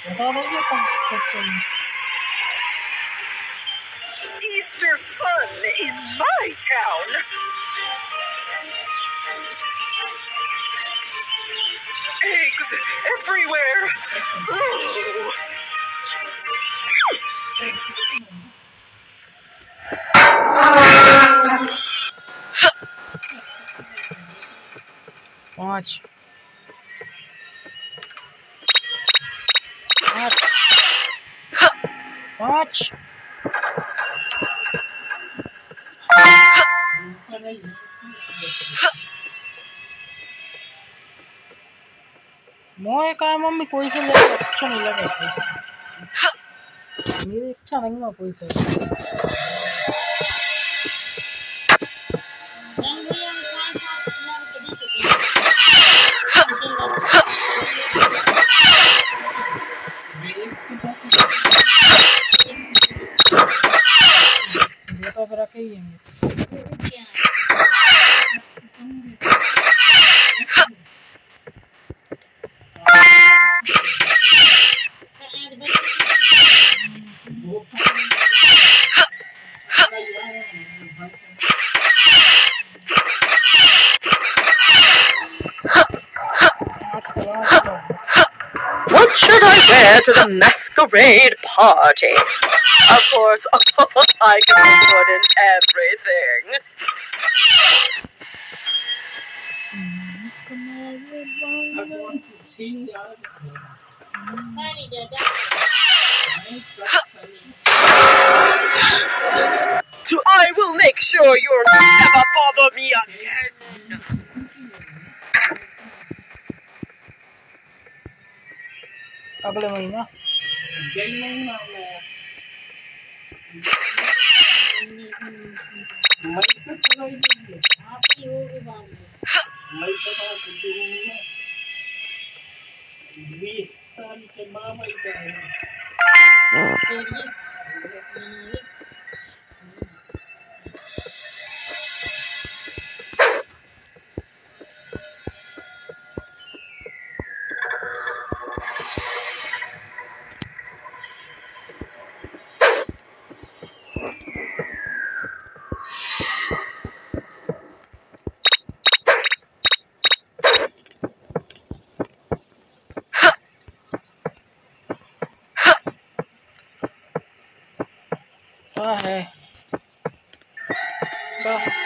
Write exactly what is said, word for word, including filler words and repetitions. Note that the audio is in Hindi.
बता देंगे कब कब चाहिए। Easter fun in my town. Eggs everywhere. Ooh. पाँच पाँच मोए का मम्मी कोई से ले अच्छा नहीं लगा मेरी इच्छा नहीं हुआ कोई से तो फिर रखे ही हैं What should I wear to the masquerade party? Of course, I can look good in everything. So I will make sure you'll never bother me again. अगले महीना क्या है क्या